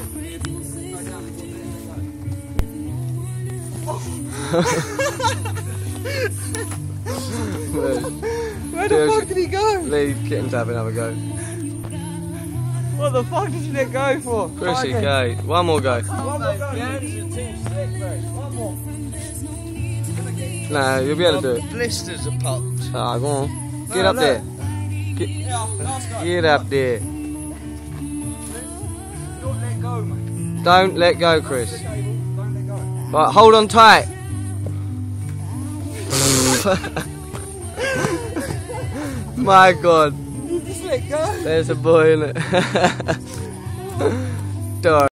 Where the fuck did he go? Leave Kitten to have another go. What the fuck did you let go for? Chrissy, go. One more go. One more go. One more. Nah, you'll be able to do it. Blisters are popped. Ah, go on. Get up there. Get up there. Don't let go, mate. Don't let go, Chris. Don't let go. Right, hold on tight. My God. You just let go. There's a boy in it. Darn.